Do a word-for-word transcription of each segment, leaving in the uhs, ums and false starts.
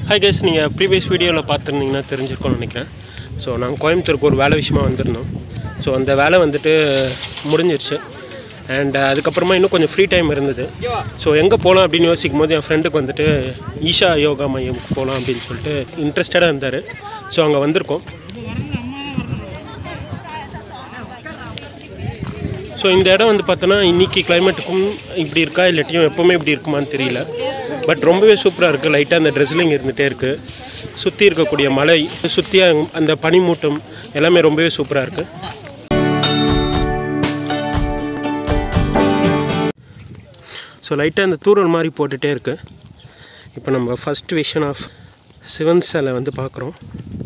Hi guys, நீங்கள் previous வீடியோவில் பார்த்துருந்தீங்கன்னா தெரிஞ்சிருக்கோன்னு நினைக்கிறேன். ஸோ நாங்கள் கோயம்புத்தூருக்கு ஒரு வேலை விஷயமாக வந்திருந்தோம். ஸோ அந்த வேலை வந்துட்டு முடிஞ்சிருச்சு. அண்ட் அதுக்கப்புறமா இன்னும் கொஞ்சம் ஃப்ரீ டைம் இருந்தது. ஸோ எங்கே போகலாம் அப்படின்னு யோசிக்கும் போது என் ஃப்ரெண்டுக்கு வந்துட்டு ஈஷா யோகா மையமுக்கு போகலாம் அப்படின்னு சொல்லிட்டு இன்ட்ரெஸ்டடாக இருந்தார். ஸோ அங்கே வந்திருக்கோம். ஸோ இந்த இடம் வந்து பார்த்தோன்னா இன்றைக்கி கிளைமேட்டுக்கும் இப்படி இருக்கா இல்லாட்டியும் எப்போவுமே இப்படி இருக்குமான்னு தெரியல. பட் ரொம்பவே சூப்பராக இருக்குது. லைட்டாக அந்த ட்ரெஸ்லிங் இருந்துகிட்டே இருக்குது. சுற்றி இருக்கக்கூடிய மலை, சுற்றி அந்த பனிமூட்டம் எல்லாமே ரொம்பவே சூப்பராக இருக்குது. ஸோ லைட்டாக அந்த தூரல் மாதிரி போட்டுகிட்டே இருக்குது. இப்போ நம்ம ஃபஸ்ட் விஷன் ஆஃப் சிவன் சிலை வந்து பார்க்குறோம்.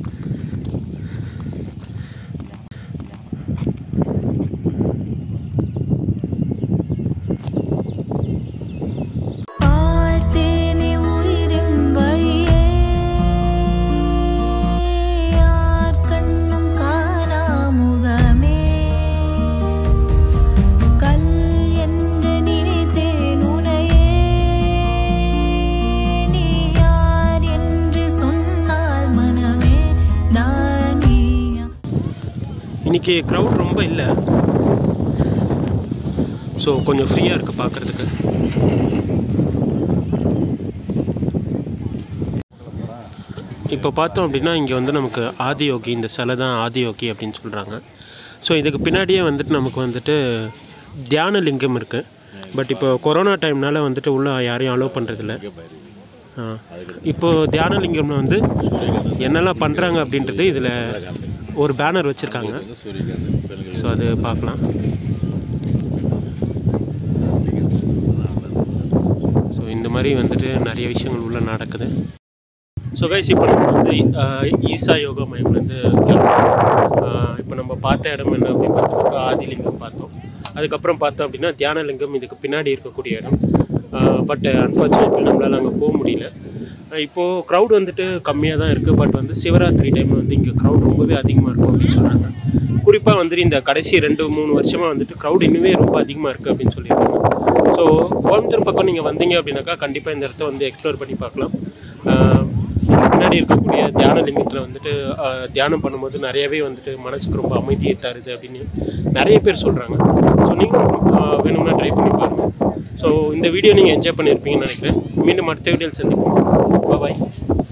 இன்றைக்கி க்ரௌட் ரொம்ப இல்லை. ஸோ கொஞ்சம் ஃப்ரீயாக இருக்குது பார்க்குறதுக்கு. இப்போ பார்த்தோம் அப்படின்னா இங்கே வந்து நமக்கு ஆதியோகி, இந்த சிலை தான் ஆதியோகி அப்படின்னு சொல்கிறாங்க. ஸோ இதுக்கு பின்னாடியே வந்துட்டு நமக்கு வந்துட்டு தியான லிங்கம் இருக்குது. பட் இப்போ கொரோனா டைம்னால வந்துட்டு உள்ளே யாரையும் அலோவ் பண்ணுறதில்ல. இப்போது தியான லிங்கம்ல வந்து என்னெல்லாம் பண்ணுறாங்க அப்படின்றது இதில் ஒரு பேனர் வச்சுருக்காங்க. ஸோ அது பார்க்கலாம். ஸோ இந்த மாதிரி வந்துட்டு நிறைய விஷயங்கள் உள்ள நடக்குது. ஸோ கைஸ், இப்போ நம்ம வந்து ஈசா யோகா மையம்லேருந்து இப்போ நம்ம பார்த்த இடம் என்ன அப்படின்னு பார்த்தோம்னா ஆதிலிங்கம் பார்த்தோம். அதுக்கப்புறம் பார்த்தோம் அப்படின்னா தியானலிங்கம் இதுக்கு பின்னாடி இருக்கக்கூடிய இடம். பட் அன்ஃபார்ச்சுனேட்லி நம்மளால் அங்கே போக முடியல. இப்போது க்ரௌட் வந்துட்டு கம்மியாக தான் இருக்குது. பட் வந்து சிவராத்திரி டைமில் வந்து இங்கே க்ரௌட் ரொம்பவே அதிகமாக இருக்கும் அப்படின்னு சொல்கிறாங்க. குறிப்பாக வந்துட்டு இந்த கடைசி ரெண்டு மூணு வருஷமாக வந்துட்டு க்ரௌட் இன்னுமே ரொம்ப அதிகமாக இருக்குது அப்படின்னு சொல்லியிருக்காங்க. ஸோ கோயம்புத்தூர் பக்கம் நீங்கள் வந்தீங்க அப்படின்னாக்கா கண்டிப்பாக இந்த இடத்த வந்து எக்ஸ்ப்ளோர் பண்ணி பார்க்கலாம். பின்னாடி இருக்கக்கூடிய தியான லிங்கத்தில் வந்துட்டு தியானம் பண்ணும்போது நிறையவே வந்துட்டு மனசுக்கு ரொம்ப அமைதியை தருது அப்படின்னு நிறைய பேர் சொல்கிறாங்க. ஸோ நீங்களும் வேணும்னா ட்ரை பண்ணி பாருங்கள். ஸோ இந்த வீடியோ நீங்கள் என்ஜாய் பண்ணியிருப்பீங்கன்னு நினைக்கிறேன். மீண்டும் அடுத்த வீடியோவில் சந்திப்போம். பாய்.